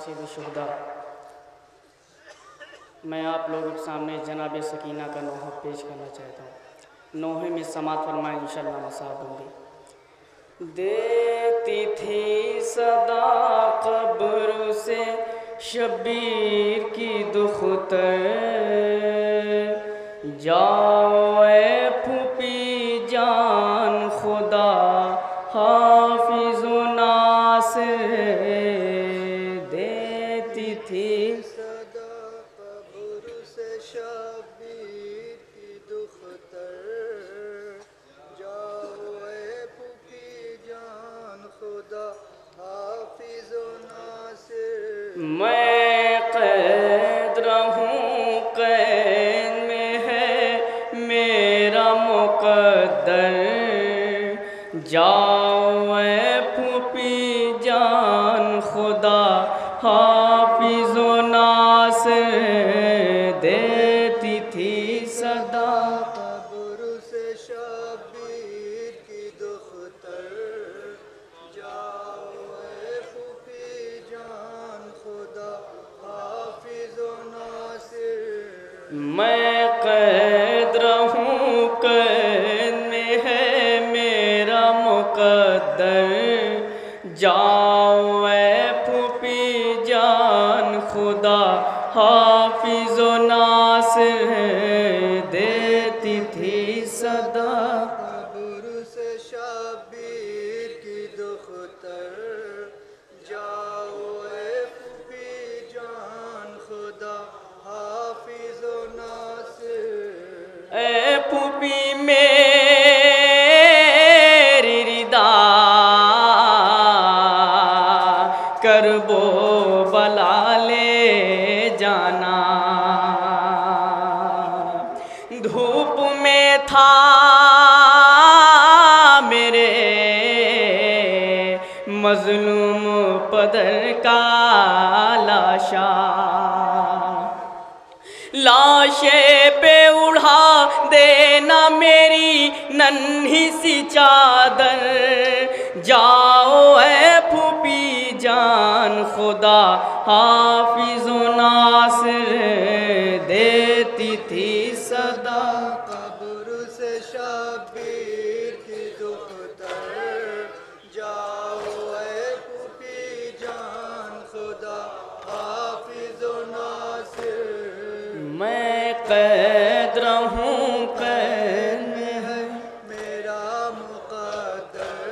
सैयद शुहदा। मैं आप लोगों के सामने जनाब सकीना का नोहा पेश करना चाहता हूँ। नोहे में समात फरमाएं इंशाअल्लाह मसाब होंगे। देती थी सदा कब्र से शबीर की दुख्तर, जाओ ए फूफी जान खुदा हाफिज़ नासिर। देती थी सदा कब्र से शबीर की दुख्तर, जाओ ए फूफी जान खुदा हाफिज़ नासिर। मैं कैद रहूं कैद में है मेरा मुक़द्दर, जाओ ए फूफी जान खुदा हाफिज़ नासिर। देती थी सदा कब्र से शबीर की दुख्तर, जाओ ए फूफी जान खुदा हाफिज़ नासिर। मैं कैद रहूं कैद में है मेरा मुक़द्दर, जाओ ए फूफी जान खुदा हाफिज़ नासिर। देती थी सदा कब्र से शबीर की दुख्तर, जाओ ए फूफी जान खुदा हाफिज़ नासिर। ए फूफी मेरी रिदा करबो बला ले जाना, धूप में था मेरे मजलूम पदर का लाशा, लाशे पे उड़ा देना मेरी नन्ही सी चादर, जाओ ए फूफी जान खुदा हाफिज़ नासिर। देती थी सदा कब्र से शबीर की दुख्तर, जाओ ए फूफी जान खुदा हाफिज़ नासिर। मैं कैद रहूं कैद में है मेरा मुक़द्दर,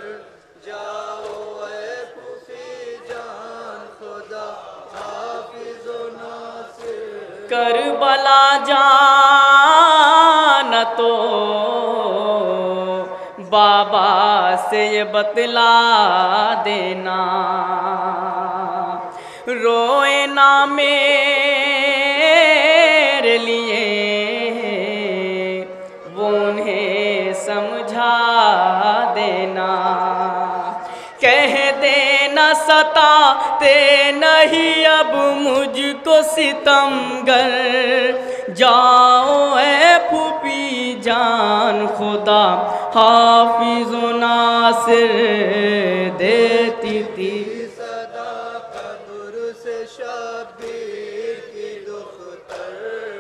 जाओ ए फूफी जान खुदा हाफिज़ नासिर। करबला जाना तो बाबा से ये बतला देना, रोए ना मेरे लिए वो उन्हें समझा देना, कह देना सताते नहीं अब मुझको सितमगर, जाओ ए फूफी जान खुदा हाफिज़ नासिर। देती थी सदा कब्र से शबीर की दुख्तर,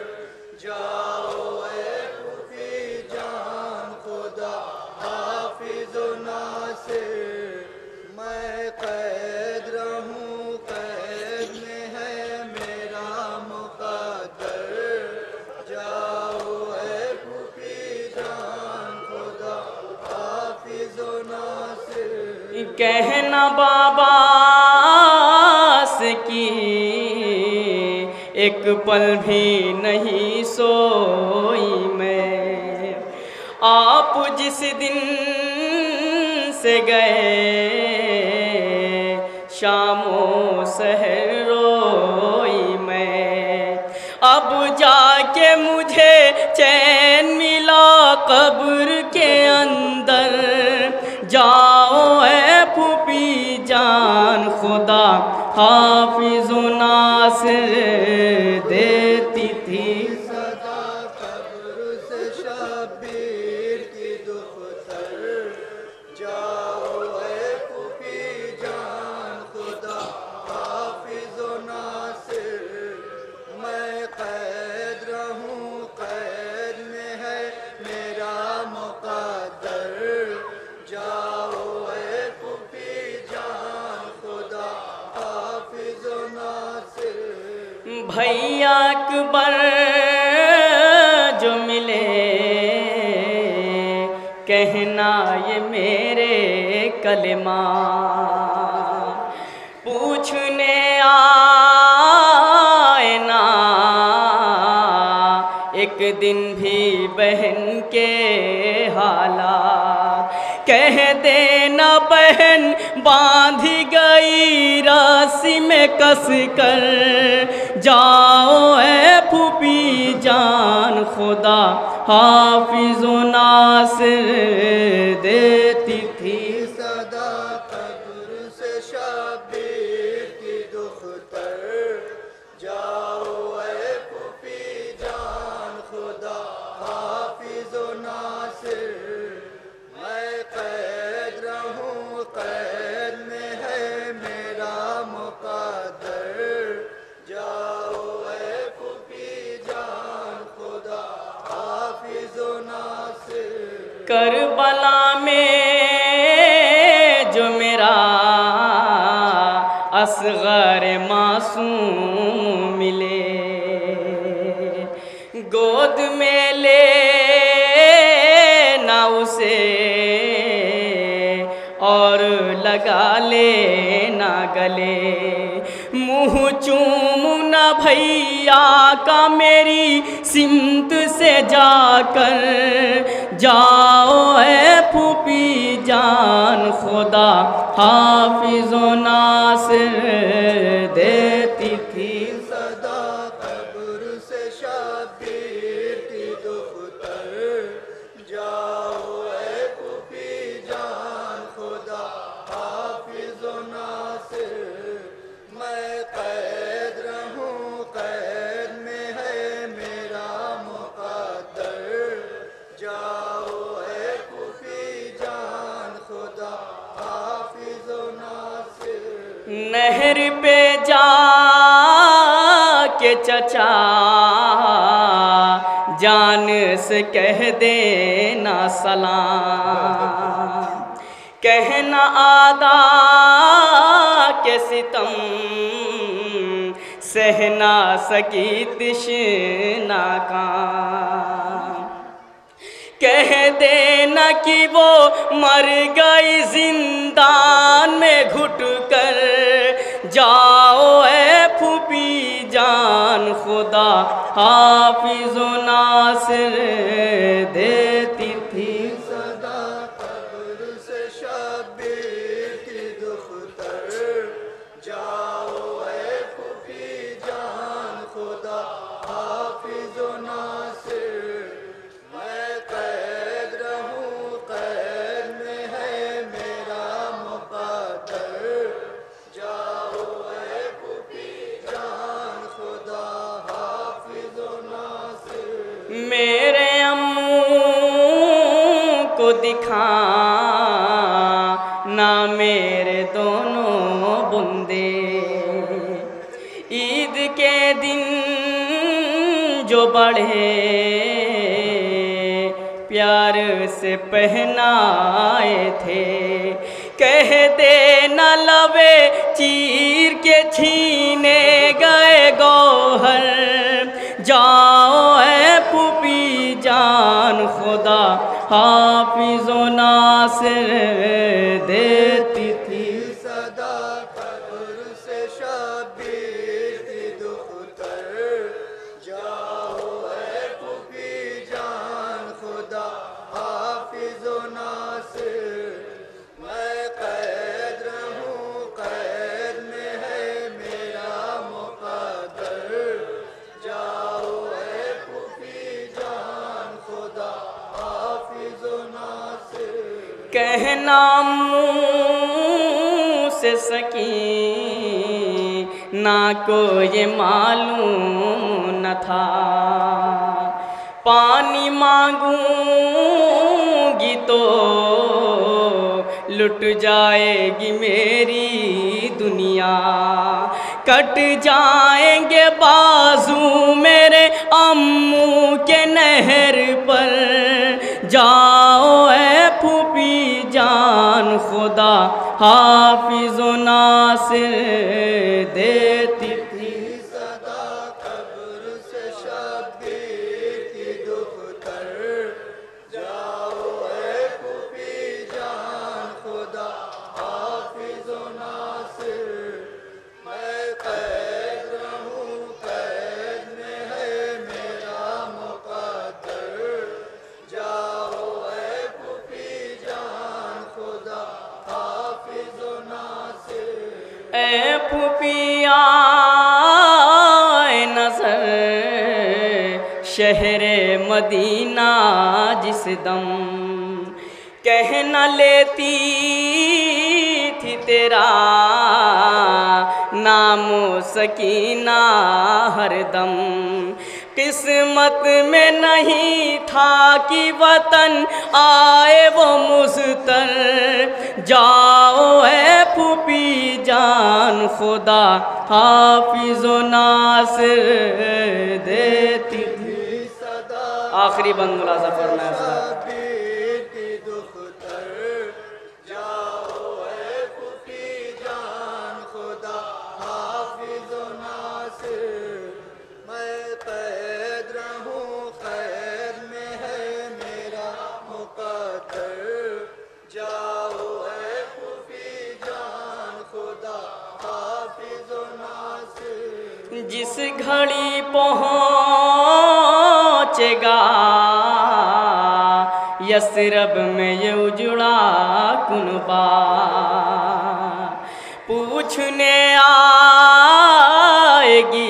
जाओ ए फूफी जान खुदा हाफिज़ नासिर। मैं कैद रहूं कैद में है मेरा मुक़द्दर, जाओ ए फूफी जान खुदा हाफिज़ नासिर। कहना बाबा से कि एक पल भी नहीं सोई मैं, आप जिस दिन से गए शामों सहर रोई मैं, अब जाके मुझे चैन मिला कब्र के अंदर, जाओ ए फूफी जान खुदा हाफिज़ नासिर। देती थी सदा कब्र से शबीर की दुख्तर, जाओ ए फूफी जान खुदा हाफिज़ भैया अकबर जो मिले कहना ये मेरे कलेमा पूछने आए ना एक दिन भी बहन के हालात कह देना बहन बांधी गई रस्सी में कस कर जाओ ऐ फूफी जान खुदा हाफिज़ो नासिर देती थी सदा कब्र से शबीर की दुख्तर जाओ ऐ फूफी जान खुदा हाफिज़ो नासिर मैं कैद रहूं कैद में है मेरा मुक़द्दर जाओ ऐ फूफी जान खुदा हाफिज़ो नासिर करबला में जो मेरा असगर मासूम मिले गोद में ले ना उसे और लगा ले ना गले मुँह चूमू न भैया का मेरी सिमत से जाकर जाओ ऐ फूफी जान खुदा हाफिज़ो नासिर देती थी सदा कब्र से शबीर की दुख्तर जाओ ऐ फूफी जान खुदा हाफिज़ो नासिर मैं कैद रहूं कैद में है मेरा मुक़द्दर जाओ ऐ फूफी जान खुदा हाफिज़ो नासिर नहर पे जा के चचा जान से कह देना सलाम कहना आदा के सितम सहना सकी तिश्ना का कह देना कि वो मर गई जिंदान में घुट कर जाओ ऐ फूफी जान खुदा हाफिज़ो नासिर देती थी सदा कब्र से शबीर की दुख्तर जाओ ऐ फूफी जान खुदा हाफिज़ो नासिर मैं कैद रहूं कैद में है मेरा मुक़द्दर जाओ ऐ फूफी जान खुदा हाफिज़ो नासिर मेरे अम्मू को दिखा ना मेरे दोनों बुंदे ईद के दिन जो बढ़े प्यार से पहनाए थे कहते न लबे चीर के छीने गए गौहर जाओ ऐ फूफी जान खुदा हाफिज़ो नासिर देती थी सदा कब्र से शबीर की दुख्तर जाओ ऐ फूफी जान खुदा हाफिज़ो नासिर मैं कैद रहूं कैद में है मेरा मुक़द्दर जाओ ऐ फूफी जान खुदा हाफिज़ो नासिर कहना मुँह से सकी ना को ये मालूम न था पानी मांगूंगी तो लुट जाएगी मेरी दुनिया कट जाएंगे बाजू मेरे अम्मू के नहर पर जाओ ऐ फूफी जान खुदा हाफिज़ो नासिर देती थी सदा ए फूफिया नजर शहरे मदीना जिस दम कह न लेती थी तेरा नामो सकीना हरदम। किस्मत में नहीं था कि वतन आए वो मुझतर, जाओ है फूफी जान खुदा हाफिज़ो नासिर देती थी सदा। आखिरी बंद मुलाजा फरमाया शब्बीर की दुख्तर, जाओ है फूफी जान खुदा हाफिज़ो नासिर। मैं कैद रहूं कैद में है मेरा मुक़द्दर, जाओ है फूफी जान खुदा हाफिज़ो नासिर। जिस घड़ी पहुँचेगा यसरब में ये उजड़ा कुनबा, पूछने आएगी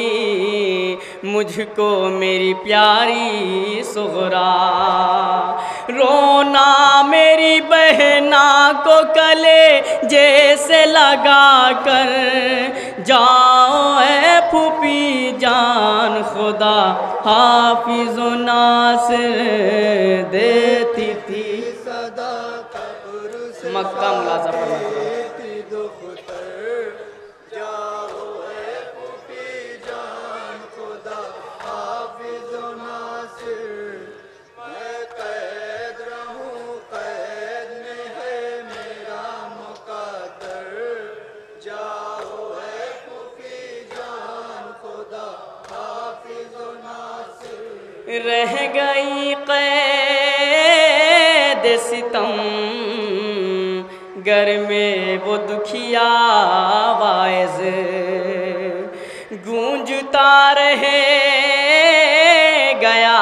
मुझको मेरी प्यारी सुगरा। रोना मेरी बहना को कले जैसे लगा कर, जाओ है फूफी जान खुदा हाफिज़ो नासिर देती थी सदा। कब्र से मक्का मुलाजा फरमाया। शब्बीर दुख्तर, जाओ है फूफी जान खुदा हाफिज़ो नासिर। मैं कैद रहूं कैद में है मेरा मुक़द्दर, जाओ है फूफी जान खुदा हाफिज़ो नासिर। रह गई कैद सितम घर में वो दुखिया वाइज़, गूंजता रहे गया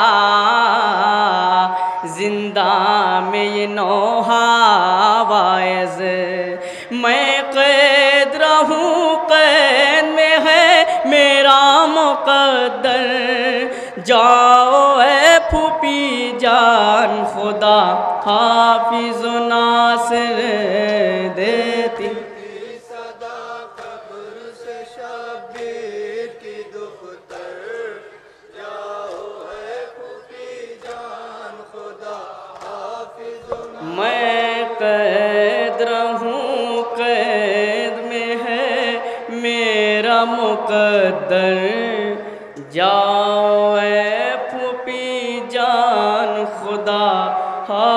जिंदा में ये नौहा वाइज़। मैं कैद रहूं कैद में है मेरा मुक़द्दर, जाओ है फूफी जान खुदा हाफिज़ो नासिर देती सदा। कब्र से शब्बीर की दुख्तर, जाओ है फूफी जान खुदा हाफिज़ो नासिर। मैं कैद रहूं कैद में है मेरा मुक़द्दर, जाओ है फूफी जान खुदा